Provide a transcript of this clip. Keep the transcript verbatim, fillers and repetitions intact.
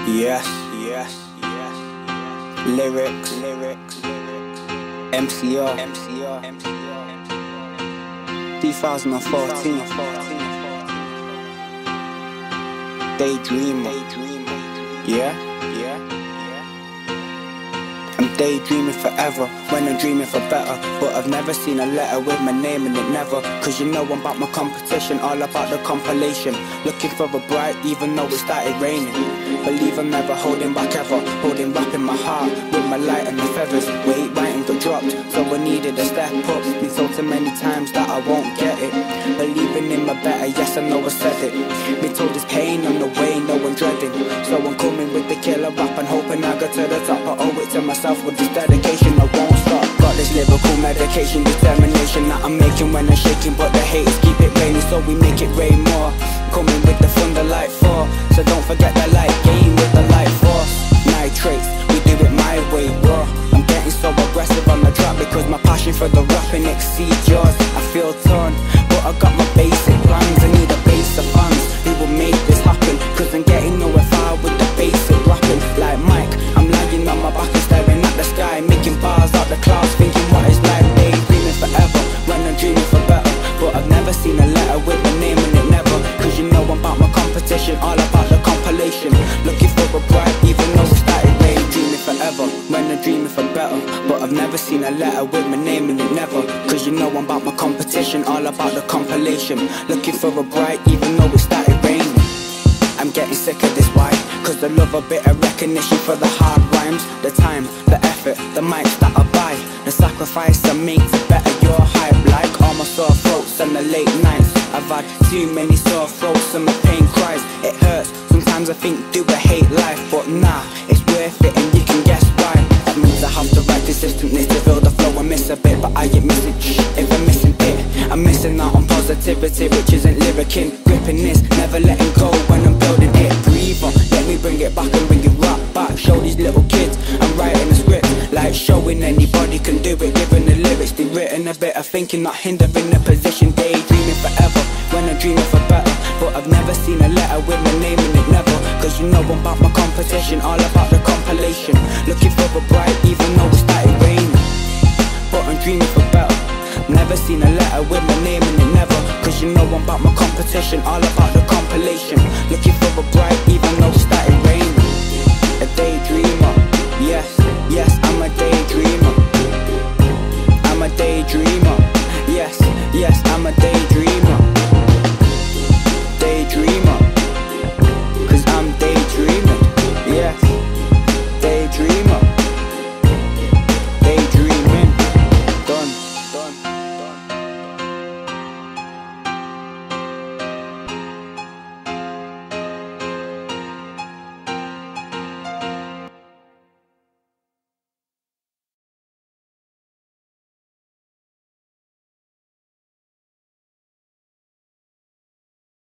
Yes, yes, yes. Lyrics, lyrics, lyrics. M C R, M C R, M C R. twenty fourteen. Daydreamer. Yeah, yeah, yeah. I'm daydreaming forever when I'm dreaming for better. But I've never seen a letter with my name in it, never. Cause you know I'm about my competition, all about the compilation. Looking for a bright even though it started raining. Believe I'm never holding back ever. Holding back in my heart with my light and the feathers. Weight right and got dropped, so I needed a step up. Been told too many times that I won't get it. Believing in my better, yes I know I said it. Been told there's pain on the way, no one dreading. So I'm coming with the killer rap and hoping I go to the top. I owe it to myself with this dedication, I won't stop. Got this lyrical medication, determination that I'm making when I'm shaking. But the haters keep it raining, so we make it rain more. Coming with the thunder like four, so don't forget the light game with the light force. Nitrates, we do it my way, raw. I'm getting so aggressive on the track because my passion for the rapping exceeds yours. I feel torn, but I got my basic plans. I need a base of fans who will make this happen, cause I'm getting nowhere far with the basic rapping. Like Mike, I'm lying on my back and staring at the sky, making bars out the clouds, thinking what it's like daydreaming forever when I'm dreaming for better. But I've never seen a letter with my name in it, never. Cause you know I'm about my competition, all about the compilation. Looking for a bright even though it started daydreaming forever when I'm dreaming for better. But I've never seen a letter with my name in it, never. Cause you know I'm about my competition, all about the compilation. Looking for a bright even though it started raining. I'm getting sick of this, why? Cause I love a bit of recognition for the hard rhymes, the time, the effort, the mics that I buy, the sacrifice I make to better your hype. Like all my sore throats and the late nights, I've had too many sore throats and my pain cries. It hurts, sometimes I think do I hate life, but nah, it's worth it and you can guess why. That means I have to write consistently to build the flow. I miss a bit but I ain't missing shh. If I'm missing it, I'm missing out on positivity, which isn't lyricking. Gripping this, never letting go when I'm building it. Breathe on, let me bring it back and bring it right back. Show these little kids I'm writing a script, like showing anybody can do it. Given the lyrics they written, a bit of thinking not hindering the position. Daydreaming forever when I'm dreaming for better. But I've never seen a letter with my name in it, never. Cause you know I'm about my competition, all about the compilation. Looking for a bright even though it started raining. But I'm dreaming for better. Never seen a letter with my name in it, never. Cause you know I'm about my competition, all about the compilation.